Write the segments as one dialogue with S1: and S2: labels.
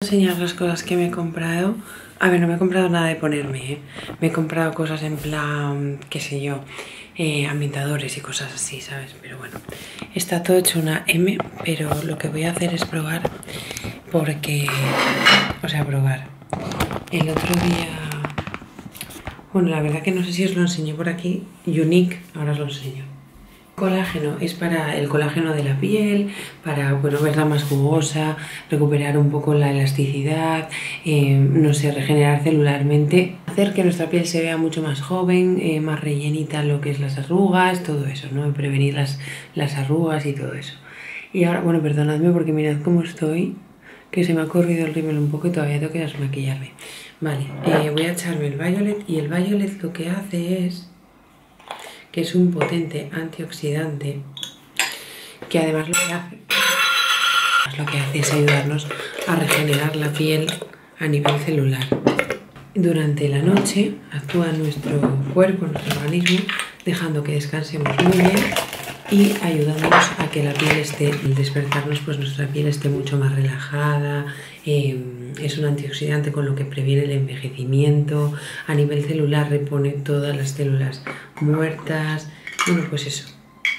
S1: Enseñar las cosas que me he comprado. A ver, no me he comprado nada de ponerme, ¿eh? Me he comprado cosas en plan, qué sé yo, ambientadores y cosas así, ¿sabes? Pero bueno, está todo hecho una M, pero lo que voy a hacer es probar porque... O sea, probar. El otro día... Bueno, la verdad que no sé si os lo enseñé por aquí. Unique, ahora os lo enseño. Colágeno es para el colágeno de la piel, para, bueno, verla más jugosa, recuperar un poco la elasticidad, no sé, regenerar celularmente, hacer que nuestra piel se vea mucho más joven, más rellenita lo que es las arrugas, todo eso, ¿no? Prevenir las arrugas y todo eso. Y ahora, bueno, perdonadme porque mirad cómo estoy, que se me ha corrido el rímel un poco y todavía tengo que desmaquillarme. Vale, voy a echarme el Violet y el Violet lo que hace es... que es un potente antioxidante que además lo que hace es ayudarnos a regenerar la piel a nivel celular. Durante la noche actúa en nuestro cuerpo, en nuestro organismo, dejando que descansemos muy bien y ayudándonos a que la piel esté, al despertarnos, pues nuestra piel esté mucho más relajada. Es un antioxidante con lo que previene el envejecimiento, a nivel celular repone todas las células muertas, bueno, pues eso,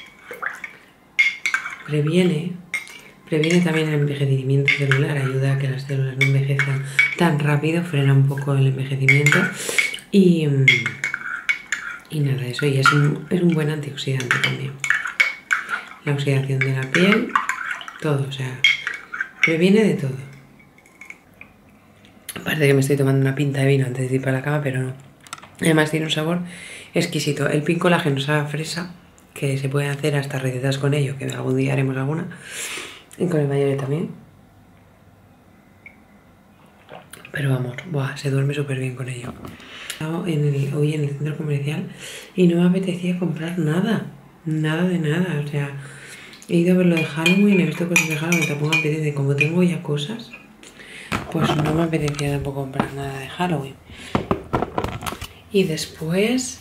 S1: previene también el envejecimiento celular, ayuda a que las células no envejezcan tan rápido, frena un poco el envejecimiento y nada, eso, y es un buen antioxidante también. La oxidación de la piel, todo, o sea, previene de todo. Parece que me estoy tomando una pinta de vino antes de ir para la cama, pero no. Además tiene un sabor exquisito. El pin colágeno sabe a fresa, que se pueden hacer hasta recetas con ello, que algún día haremos alguna. Y con el Violet también. Pero vamos, buah, se duerme súper bien con ello. Hoy en el centro comercial y no me apetecía comprar nada. Nada de nada, o sea, he ido a ver lo de Halloween, he visto cosas de Halloween, tampoco me apetece. Como tengo ya cosas, pues no me apetecía tampoco comprar nada de Halloween. Y después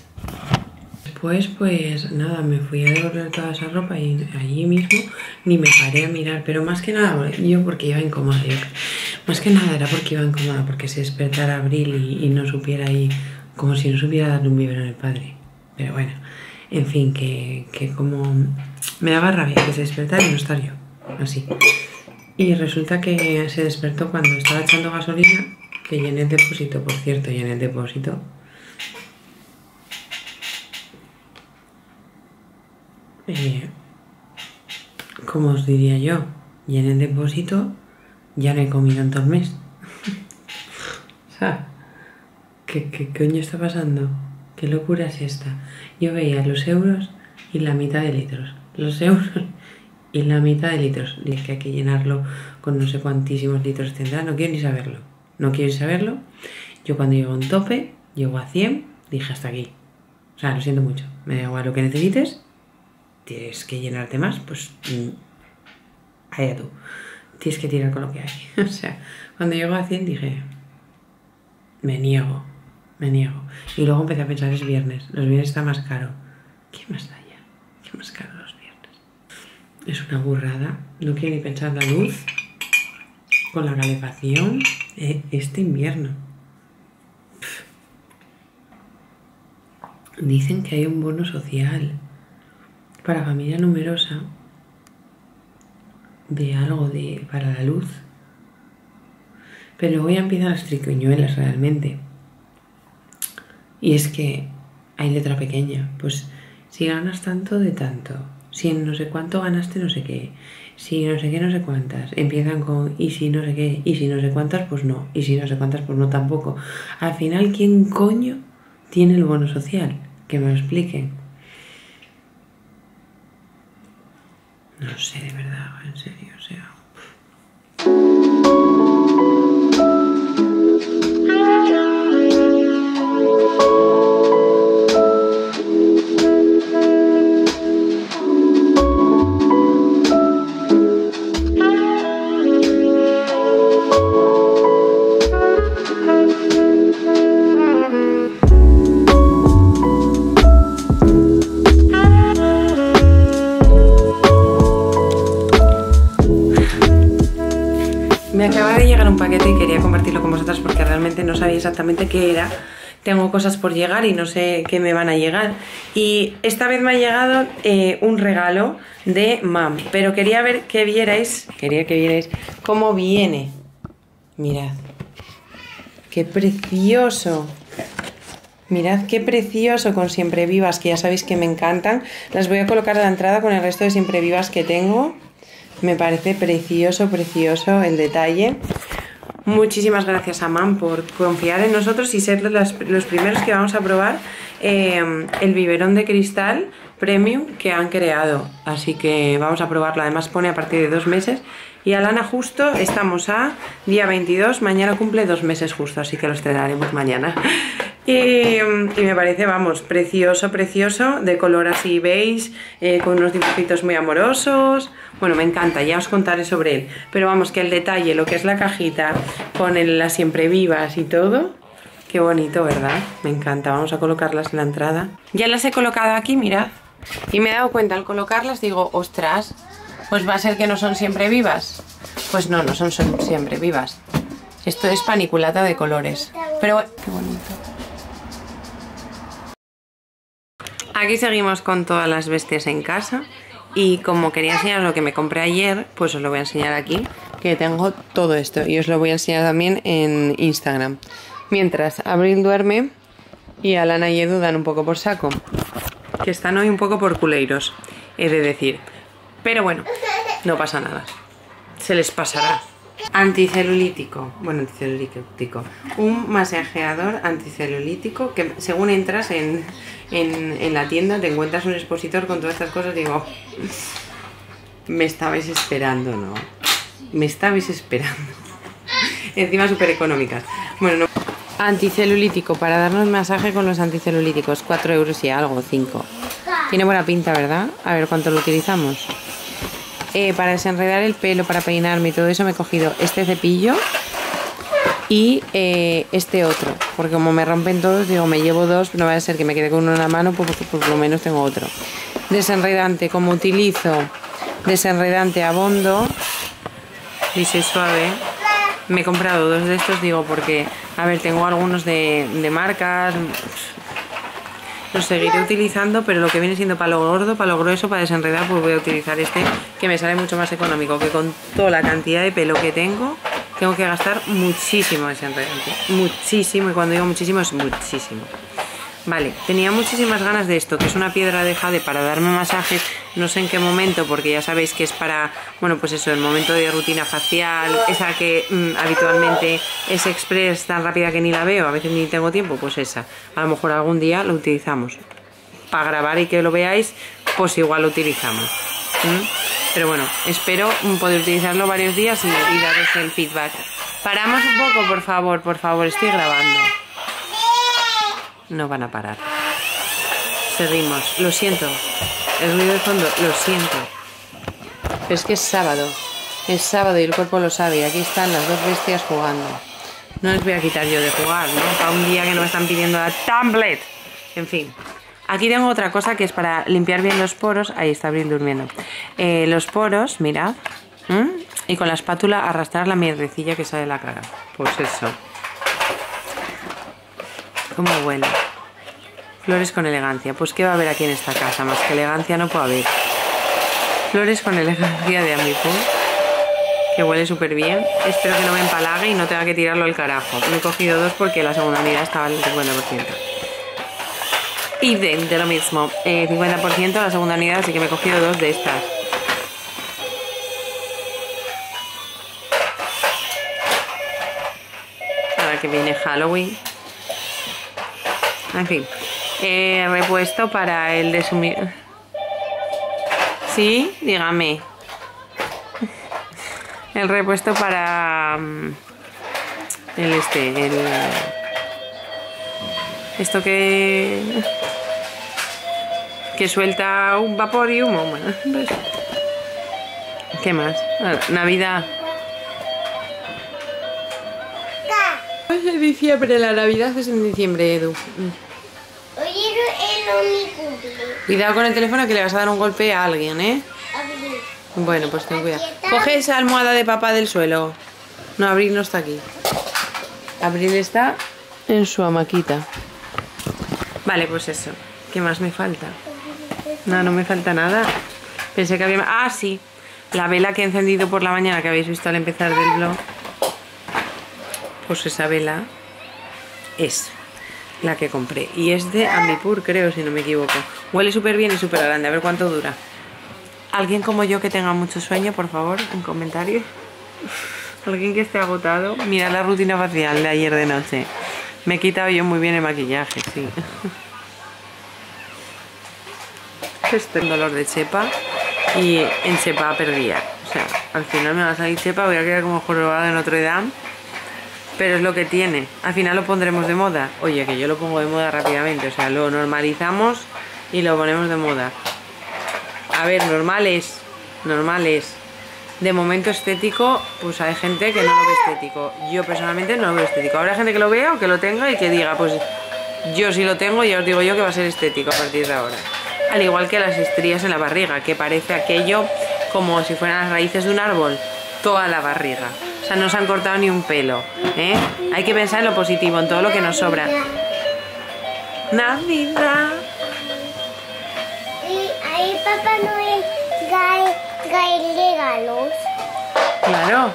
S1: pues nada, me fui a devolver toda esa ropa y allí mismo ni me paré a mirar, pero más que nada yo porque iba incómoda, más que nada era porque iba incómoda, porque se despertara Abril y no supiera ahí, como si no supiera darle un biberón al padre. Pero bueno, en fin, que como me daba rabia que se despertara y no estar yo, así. Y resulta que se despertó cuando estaba echando gasolina, que llené el depósito, por cierto, llené el depósito. Como os diría yo, llené el depósito, ya no he comido en todo el mes. O sea, ¿qué coño está pasando? ¿Qué locura es esta? Yo veía los euros y la mitad de litros. Los euros y la mitad de litros. Y es que hay que llenarlo con no sé cuantísimos litros tendrá. No quiero ni saberlo. No quiero ni saberlo. Yo cuando llego a un tope, llego a 100, dije hasta aquí. O sea, lo siento mucho. Me da igual lo que necesites. Tienes que llenarte más, pues allá tú. Tienes que tirar con lo que hay. O sea, cuando llego a 100 dije, me niego. Y luego empecé a pensar, es viernes. Los viernes está más caro. ¿Qué más da ya? ¿Qué más caro los viernes? Es una burrada. No quiero ni pensar la luz. Con la calefacción. Este invierno. Dicen que hay un bono social para familia numerosa de algo para la luz. Pero luego ya empiezan las triquiñuelas realmente. Y es que hay letra pequeña. Pues si ganas tanto de tanto, si en no sé cuánto ganaste no sé qué, si no sé qué no sé cuántas, empiezan con y si no sé qué, y si no sé cuántas pues no, y si no sé cuántas pues no tampoco. Al final, ¿quién coño tiene el bono social? Que me lo expliquen. No sé, de verdad, en serio, o sea... quería compartirlo con vosotras porque realmente no sabía exactamente qué era. Tengo cosas por llegar y no sé qué me van a llegar. Y esta vez me ha llegado un regalo de mam, pero quería que vierais cómo viene. Mirad, qué precioso. Mirad qué precioso con siemprevivas, que ya sabéis que me encantan. Las voy a colocar a la entrada con el resto de siemprevivas que tengo. Me parece precioso, precioso el detalle. Muchísimas gracias a mam por confiar en nosotros y ser los primeros que vamos a probar el biberón de cristal premium que han creado. Así que vamos a probarlo. Además pone a partir de 2 meses. Y Alana justo estamos a día 22. Mañana cumple 2 meses justo, así que los estrenaremos mañana. Y me parece, vamos, precioso, precioso. De color así beige, con unos dibujitos muy amorosos. Bueno, me encanta, ya os contaré sobre él. Pero vamos, que el detalle, lo que es la cajita con las siemprevivas y todo, qué bonito, ¿verdad? Me encanta, vamos a colocarlas en la entrada. Ya las he colocado aquí, mirad. Y me he dado cuenta al colocarlas, digo, ostras, pues va a ser que no son siemprevivas. Pues no, no son siemprevivas. Esto es paniculata de colores. Pero qué bonito. Aquí seguimos con todas las bestias en casa. Y como quería enseñaros lo que me compré ayer, pues os lo voy a enseñar aquí, que tengo todo esto. Y os lo voy a enseñar también en Instagram. Mientras Abril duerme y Alana y Edu dan un poco por saco. Que están hoy un poco por culeiros, he de decir. Pero bueno, no pasa nada. Se les pasará. Anticelulítico. Bueno, anticelulítico. Un masajeador anticelulítico que según entras en la tienda te encuentras un expositor con todas estas cosas. Digo, me estabais esperando, ¿no? Me estabais esperando. Encima súper económicas. Bueno, no. Anticelulítico, para darnos masaje con los anticelulíticos. 4 euros y algo, 5. Tiene buena pinta, ¿verdad? A ver cuánto lo utilizamos. Para desenredar el pelo, para peinarme y todo eso me he cogido este cepillo y este otro, porque como me rompen todos, digo, me llevo 2, no va a ser que me quede con uno en la mano, pues por lo menos tengo otro. Desenredante, como utilizo desenredante Abondo, dice suave, me he comprado 2 de estos, digo, porque, a ver, tengo algunos de marcas. Los seguiré utilizando, pero lo que viene siendo para lo gordo, para lo grueso, para desenredar, pues voy a utilizar este, que me sale mucho más económico, que con toda la cantidad de pelo que tengo que gastar muchísimo desenredante. Muchísimo, y cuando digo muchísimo es muchísimo. Vale, tenía muchísimas ganas de esto, que es una piedra de jade para darme masajes, no sé en qué momento, porque ya sabéis que es para, bueno, pues eso, el momento de rutina facial, esa que habitualmente es express, tan rápida que ni la veo, a veces ni tengo tiempo, pues esa. A lo mejor algún día lo utilizamos. Para grabar y que lo veáis, pues igual lo utilizamos. Pero bueno, espero poder utilizarlo varios días y daros el feedback. Paramos un poco, por favor, estoy grabando. No van a parar. Seguimos. Lo siento. El ruido de fondo, lo siento. Pero es que es sábado. Es sábado y el cuerpo lo sabe. Y aquí están las 2 bestias jugando. No les voy a quitar yo de jugar, ¿no? Para un día que no me están pidiendo la tablet. En fin. Aquí tengo otra cosa que es para limpiar bien los poros. Ahí está Abril durmiendo. Los poros, mirad. Y con la espátula arrastrar la mierdecilla que sale de la cara. Pues eso. ¿Cómo huele? Flores con elegancia. Pues ¿qué va a haber aquí en esta casa? Más que elegancia no puede haber. Flores con elegancia de Amipur, que huele súper bien. Espero que no me empalague y no tenga que tirarlo al carajo. Me he cogido 2 porque la segunda unidad estaba al 50%. Y de lo mismo, 50% la segunda unidad, así que me he cogido 2 de estas. Ahora que viene Halloween. En fin, repuesto para el de sumir. Sí, dígame. El repuesto para esto que suelta un vapor y humo. Bueno, pues, ¿qué más? Navidad. Es en diciembre, la Navidad es en diciembre, Edu. Cuidado con el teléfono que le vas a dar un golpe a alguien, ¿eh? Bueno, pues ten cuidado. Coge esa almohada de papá del suelo. No, Abril no está aquí. Abril está en su hamaquita. Vale, pues eso. ¿Qué más me falta? No, no me falta nada. Pensé que había... Ah, sí. La vela que he encendido por la mañana que habéis visto al empezar del vlog. Pues esa vela es la que compré. Y es de Ambipur, creo, si no me equivoco. Huele súper bien y súper grande. A ver cuánto dura. Alguien como yo que tenga mucho sueño, por favor, en comentarios. Alguien que esté agotado. Mira la rutina facial de ayer de noche. Me he quitado yo muy bien el maquillaje, sí. Estoy en dolor de chepa y en chepa perdía. O sea, al final me va a salir chepa, voy a quedar como jorobado de Notre Dame. Pero es lo que tiene. Al final lo pondremos de moda. Oye, que yo lo pongo de moda rápidamente. O sea, lo normalizamos y lo ponemos de moda. A ver, normal es. De momento estético, pues hay gente que no lo ve estético. Yo personalmente no lo veo estético. Habrá gente que lo vea o que lo tenga y que diga, pues yo sí lo tengo y ya os digo yo que va a ser estético a partir de ahora. Al igual que las estrías en la barriga, que parece aquello como si fueran las raíces de un árbol. Toda la barriga. O sea, no se han cortado ni un pelo, ¿eh? Hay que pensar en lo positivo, en todo lo que nos sobra. Navidad.
S2: Y ahí Papá Noel trae regalos.
S1: Claro.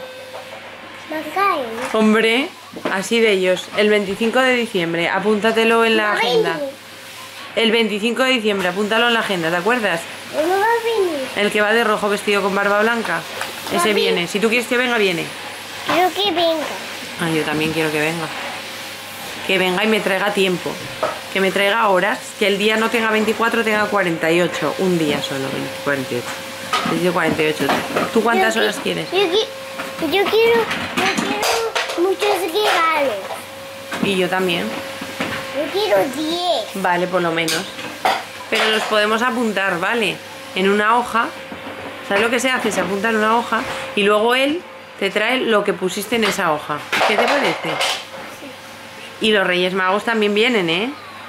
S1: Hombre, así de ellos. El 25 de diciembre, apúntatelo en la agenda. El 25 de diciembre, apúntalo en la agenda, ¿te acuerdas?
S2: ¿No va a venir?
S1: El que va de rojo vestido con barba blanca. Ese viene. Si tú quieres que venga, viene.
S2: Quiero que venga.
S1: Ah, yo también quiero que venga. Que venga y me traiga tiempo. Que me traiga horas. Que el día no tenga 24, tenga 48. Un día solo, 48. Dice 48. ¿Tú cuántas horas quieres?
S2: Yo quiero muchos regalos.
S1: Y yo también.
S2: Yo quiero 10.
S1: Vale, por lo menos. Pero los podemos apuntar, ¿vale? En una hoja. ¿Sabes lo que se hace? Se apunta en una hoja y luego él te trae lo que pusiste en esa hoja. ¿Qué te parece? Sí. Y los Reyes Magos también vienen, ¿eh?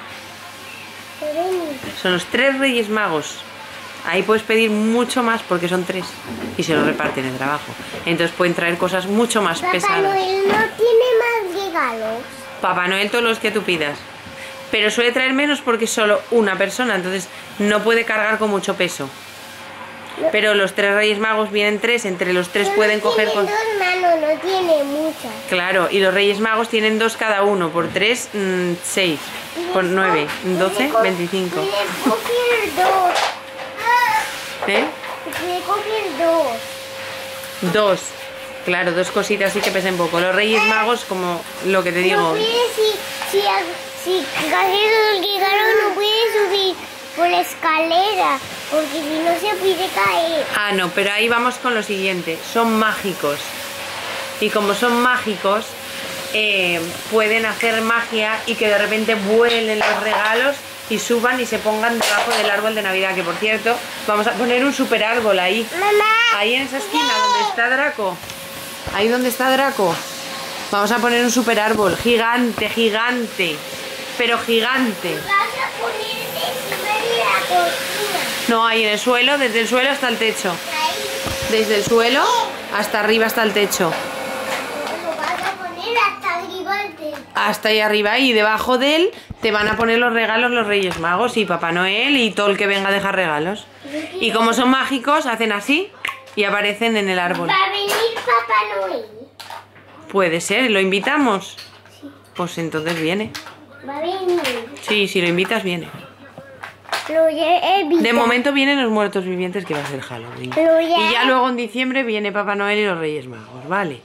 S1: Son los 3 Reyes Magos. Ahí puedes pedir mucho más porque son 3 y se lo reparten el trabajo. Entonces pueden traer cosas mucho más pesadas.
S2: Papá Noel no tiene más regalos.
S1: Papá Noel todos los que tú pidas. Pero suele traer menos porque es solo una persona, entonces no puede cargar con mucho peso. Pero los 3 Reyes Magos vienen 3, entre los 3 pueden coger con...
S2: 2 manos, no tiene muchas.
S1: Claro, y los Reyes Magos tienen 2 cada uno, por 3, 6, por 9, 12, 25.
S2: Puede coger 2.
S1: ¿Eh?
S2: Puede coger 2.
S1: 2. Claro, 2 cositas sí que pesan poco. Los Reyes Magos, como lo que te digo...
S2: No puede, si coges el regalo no puede subir por la escalera, porque si no se puede caer.
S1: Ah, no, pero ahí vamos con lo siguiente. Son mágicos. Y como son mágicos, pueden hacer magia y que de repente vuelen los regalos y suban y se pongan debajo del árbol de Navidad. Que por cierto, vamos a poner un super árbol ahí.
S2: Mamá.
S1: Ahí en esa esquina donde está Draco. Ahí donde está Draco. Vamos a poner un super árbol. Gigante, gigante. Pero gigante.
S2: Vas a poner encima de la cocina.
S1: No, ahí en el suelo, desde el suelo hasta el techo.
S2: Ahí.
S1: Desde el suelo hasta arriba, hasta el techo.
S2: Lo vas a poner hasta arriba del techo.
S1: Hasta ahí arriba y debajo de él te van a poner los regalos los Reyes Magos y Papá Noel y todo el que venga a dejar regalos. Y como son mágicos, hacen así y aparecen en el árbol.
S2: ¿Va a venir Papá Noel?
S1: Puede ser, ¿lo invitamos? Sí. Pues entonces viene.
S2: Va a venir.
S1: Sí, si lo invitas, viene.
S2: Lo voy a evitar.
S1: De momento vienen los muertos vivientes, que va a ser Halloween. Y ya luego en diciembre viene Papá Noel y los Reyes Magos, ¿vale?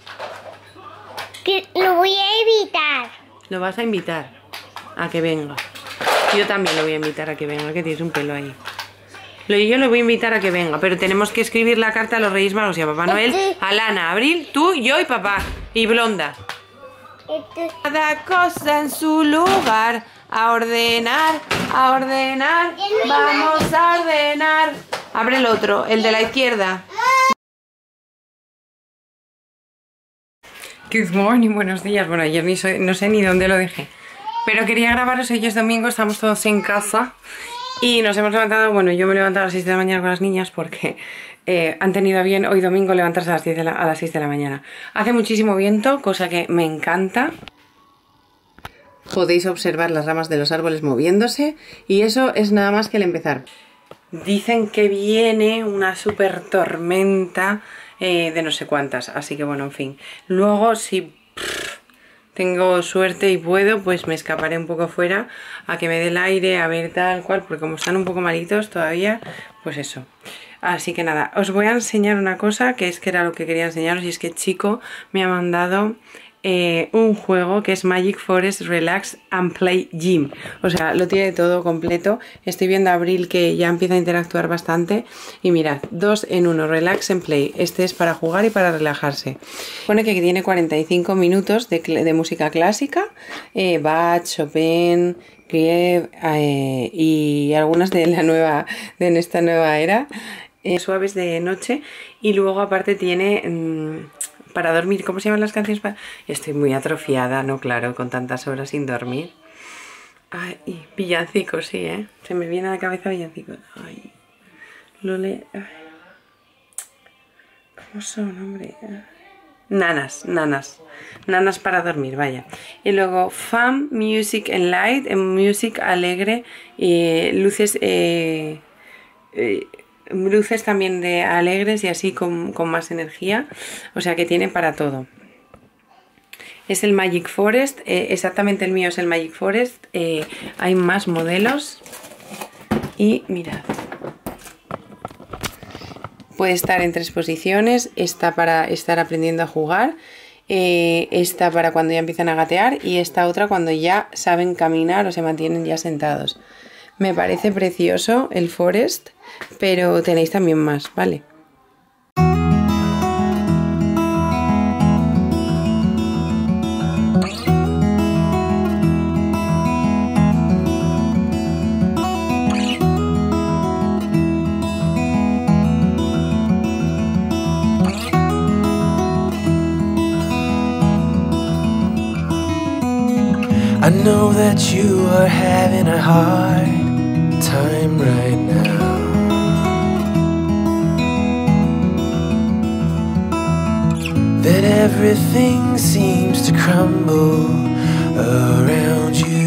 S2: Lo voy a evitar.
S1: Lo vas a invitar a que venga. Yo también lo voy a invitar a que venga, que tienes un pelo ahí. Yo lo voy a invitar a que venga, pero tenemos que escribir la carta a los Reyes Magos y a Papá Noel, a Lana, Abril, tú, yo y papá. Y Blonda. Cada cosa en su lugar. A ordenar, vamos a ordenar. Abre el otro, el de la izquierda. Good morning, buenos días. Bueno, ayer no sé ni dónde lo dejé, pero quería grabaros. Hoy es domingo, estamos todos en casa y nos hemos levantado. Bueno, yo me he levantado a las 6 de la mañana con las niñas porque han tenido a bien hoy domingo levantarse a las 6 de la mañana. Hace muchísimo viento, cosa que me encanta. podéis observar las ramas de los árboles moviéndose y eso es nada más que el empezar. Dicen que viene una super tormenta de no sé cuántas, así que bueno, en fin. Luego si tengo suerte y puedo, pues me escaparé un poco fuera a que me dé el aire, a ver tal cual, porque como están un poco malitos todavía, pues eso. Así que nada, os voy a enseñar una cosa que era lo que quería enseñaros, y es que Chico me ha mandado un juego que es Magic Forest Relax and Play Gym. O sea, lo tiene todo completo. Estoy viendo a Abril que ya empieza a interactuar bastante. Y mirad, 2 en 1, Relax and Play. Este es para jugar y para relajarse. Pone que tiene 45 minutos de música clásica, Bach, Chopin, Grieg y algunas de esta nueva era, suaves de noche. Y luego aparte tiene para dormir, ¿cómo se llaman las canciones? Estoy muy atrofiada, no, claro, con tantas horas sin dormir. Ay, villancicos, sí, se me viene a la cabeza villancicos. Ay, Lole. Ay. ¿Cómo son, hombre? Nanas para dormir, vaya. Y luego Fun, Music and Light, music alegre, luces también de alegres y así con más energía, o sea que tiene para todo. Es el Magic Forest, exactamente el mío es el Magic Forest. Hay más modelos y mirad, puede estar en 3 posiciones. Está para estar aprendiendo a jugar, esta para cuando ya empiezan a gatear y esta otra cuando ya saben caminar o se mantienen ya sentados. Me parece precioso el Forest, pero tenéis también más, ¿vale?
S3: I know that you are having a hard time right now. That everything seems to crumble around you.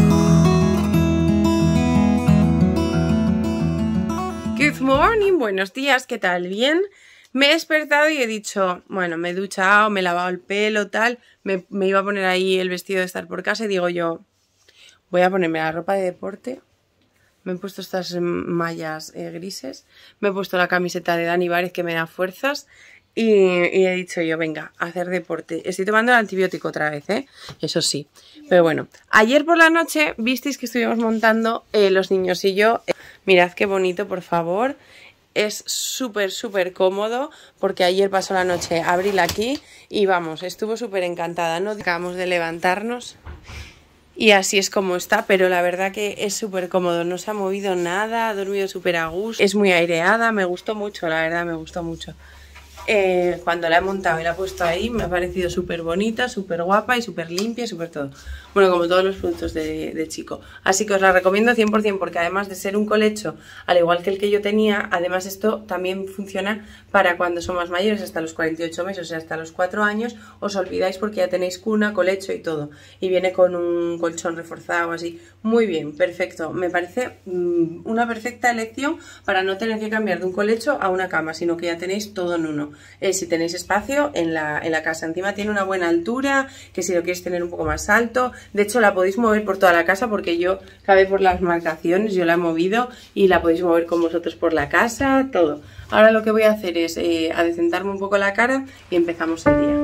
S1: Good morning, buenos días, ¿qué tal? ¿Bien? Me he despertado y he dicho, bueno, me he duchado, me he lavado el pelo, tal, me iba a poner ahí el vestido de estar por casa y digo yo, voy a ponerme la ropa de deporte. Me he puesto estas mallas grises, me he puesto la camiseta de Dani Várez que me da fuerzas y he dicho yo, venga, a hacer deporte. Estoy tomando el antibiótico otra vez, eso sí. Pero bueno, ayer por la noche visteis que estuvimos montando los niños y yo. Mirad qué bonito, por favor. Es súper cómodo porque ayer pasó la noche Abril aquí y vamos, estuvo súper encantada, ¿no? Acabamos de levantarnos y así es como está, pero la verdad que es súper cómodo, no se ha movido nada, ha dormido súper a gusto, es muy aireada, me gustó mucho, la verdad me gustó mucho. Cuando la he montado y la he puesto ahí me ha parecido súper bonita, súper guapa y súper limpia y súper todo. Bueno, como todos los productos de Chico. Así que os la recomiendo 100% porque además de ser un colecho, al igual que el que yo tenía, además esto también funciona para cuando son más mayores, hasta los 48 meses, o sea, hasta los 4 años, os olvidáis porque ya tenéis cuna, colecho y todo. Y viene con un colchón reforzado así. Muy bien, perfecto. Me parece una perfecta elección para no tener que cambiar de un colecho a una cama, sino que ya tenéis todo en uno. Si tenéis espacio en la casa, encima tiene una buena altura, que si lo queréis tener un poco más alto, de hecho la podéis mover por toda la casa porque yo cabe por las marcaciones, yo la he movido y la podéis mover con vosotros por la casa, todo. Ahora lo que voy a hacer es adecentarme un poco la cara y empezamos el día.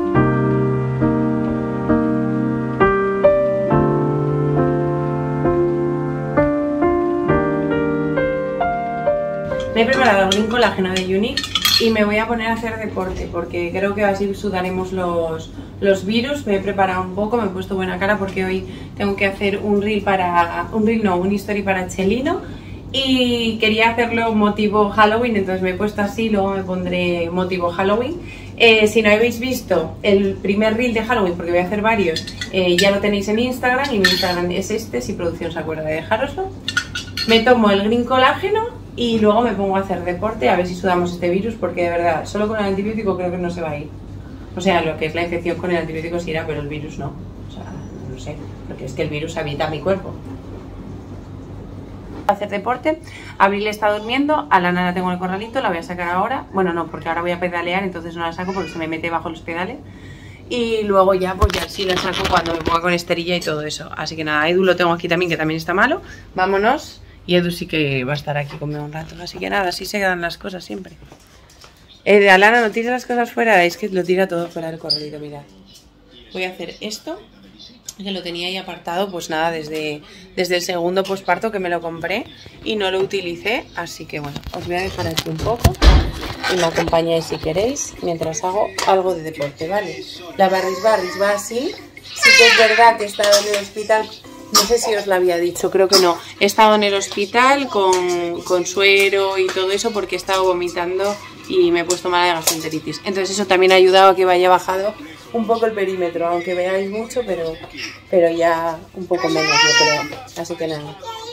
S1: Me he preparado el Green Colágeno de Unique y me voy a poner a hacer deporte porque creo que así sudaremos los virus. Me he preparado un poco, me he puesto buena cara porque hoy tengo que hacer un story para Chelino y quería hacerlo motivo Halloween, entonces me he puesto así, luego me pondré motivo Halloween. Si no habéis visto el primer reel de Halloween, porque voy a hacer varios, ya lo tenéis en Instagram y mi Instagram es este, si producción se acuerda de dejároslo. Me tomo el Green Colágeno y luego me pongo a hacer deporte a ver si sudamos este virus porque de verdad, solo con el antibiótico creo que no se va a ir. O sea, lo que es la infección con el antibiótico sí irá, pero el virus no. O sea, no sé, porque es que el virus habita mi cuerpo. Hacer deporte, Abril está durmiendo, a Lana la tengo en el corralito, la voy a sacar ahora, bueno no, porque ahora voy a pedalear, entonces no la saco porque se me mete bajo los pedales, y luego ya pues ya sí la saco cuando me ponga con esterilla y todo eso. Así que nada, Edu lo tengo aquí también, que también está malo, vámonos, y Edu sí que va a estar aquí conmigo un rato, así que nada, así se quedan las cosas siempre. Alana, no tires las cosas fuera, es que lo tira todo fuera del corralito, mirad. Voy a hacer esto, que lo tenía ahí apartado, pues nada, desde el segundo posparto que me lo compré y no lo utilicé, así que bueno, os voy a dejar aquí un poco y me acompañáis si queréis mientras hago algo de deporte, ¿vale? La barris va así, sí que es verdad que he estado en el hospital, no sé si os lo había dicho, creo que no, he estado en el hospital con suero y todo eso porque he estado vomitando y me he puesto mala de gastroenteritis, entonces eso también ha ayudado a que vaya bajado un poco el perímetro, aunque veáis mucho, pero ya un poco menos, yo creo. Así que nada.